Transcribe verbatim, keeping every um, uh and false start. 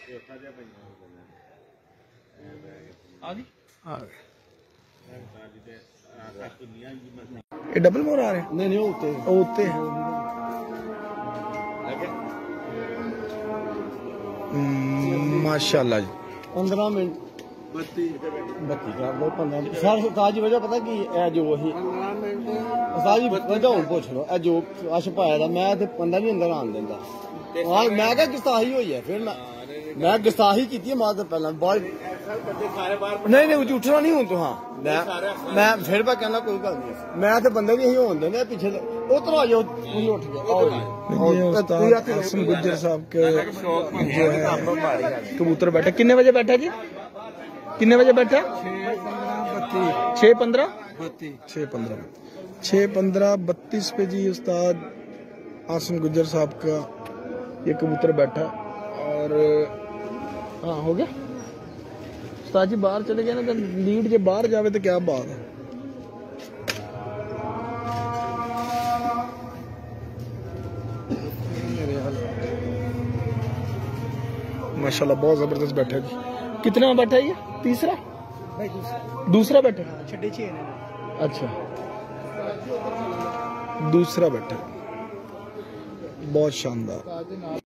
ये डबल मोर आ रहे हैं? नहीं नहीं होते होते हैं। माशाल्लाह जी। पंद्रह मिनट बत्ती बत्ती कर दो पंद्रह सर ताजी वजह पता की है जो वही ताजी वजह हूँ पूछ लो जो अश पाया था मैं पंद्रह भी अंदर आन देंदा मैं क्या गुस्ताही हुई है फिर मैं मैं गुस्ताही की थी मां तो पहला बहुत नहीं नहीं उठना नहीं हूं तो हाँ मैं मैं फिर मैं कहना कोई गल नहीं मैं तो बंदे भी यही होन देंगे पीछे उतर आ जाओ उठ गया आसिम गुज्जर साहब के जो है कबूतर बैठे कितने बजे बैठा जी कितने बजे बैठा छः पंद्रह छः पंद्रह छः पंद्रह बत्तीस पे जी उस्ताद आसिम गुज्जर साहब का ये कबूतर बैठा और हाँ हो गया उस्ताद जी बाहर चले गए ना तो लीड जो बाहर जावे तो क्या बात है। माशाल्लाह बहुत जबरदस्त बैठा जी। कितना बैठा है ये तीसरा दूसरा बैठा अच्छा दूसरा बैठा बहुत शानदार।